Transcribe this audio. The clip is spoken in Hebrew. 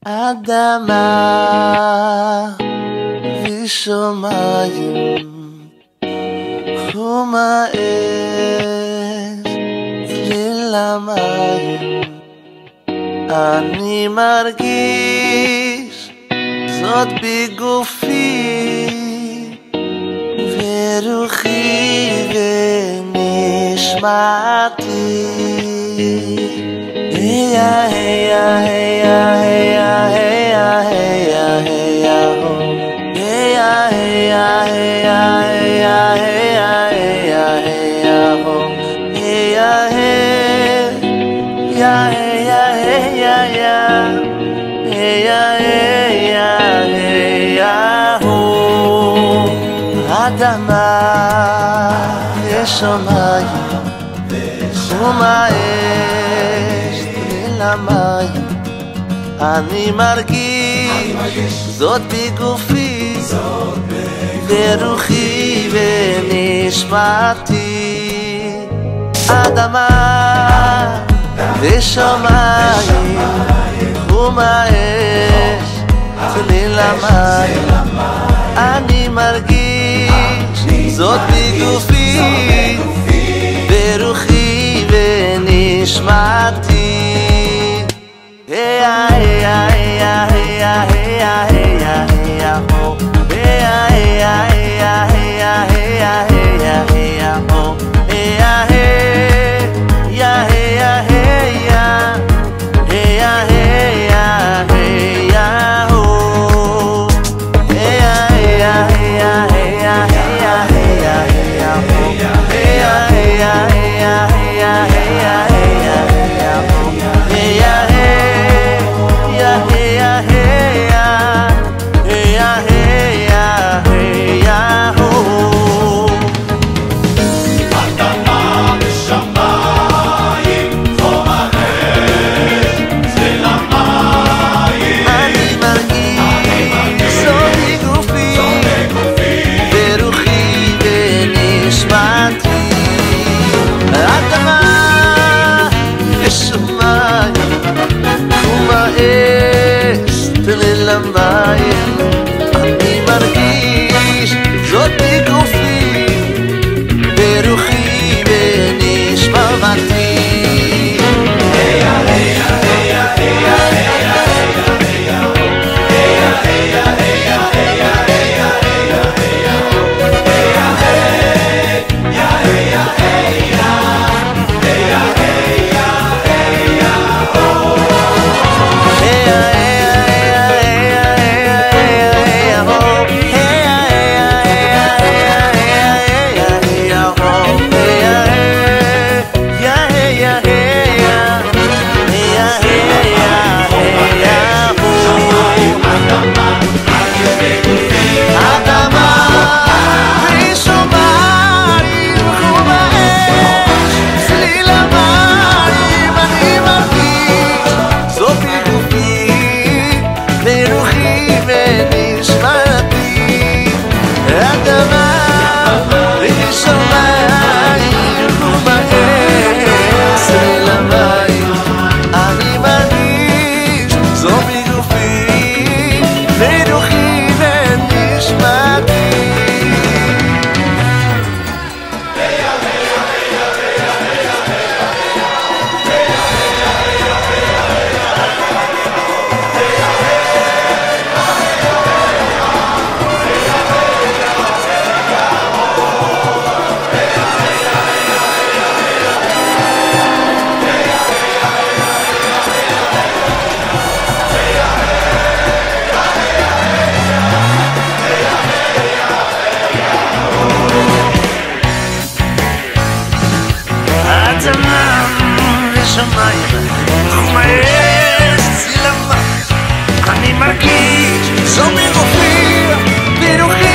Adama VShamayim Lilamayim אני מרגיש זאת בגופי ורוחי ונשמתי heya heya heya heya heya heya heya ho heya heya heya heya heya heya heya ho heya heya heya heya heya heya heya ho Adama VShamayim Lilamayim אני מרגיש זאת בגופי ברוחי ונשמתי אדמה ושמיים ומאש ליlamayim אני מרגיש זאת בגופי ברוחי ונשמתי heya heya heya heya heya heya heya ho heya heya heya heya heya heya heya ho heya heya heya heya heya heya heya ho heya heya heya heya heya heya heya ho heya heya heya heya heya heya heya ho heya ליlamayim אני מרגיש זאת בגופי ברוחי ונשמתי אני מרגיש זאת בגופי ברוחי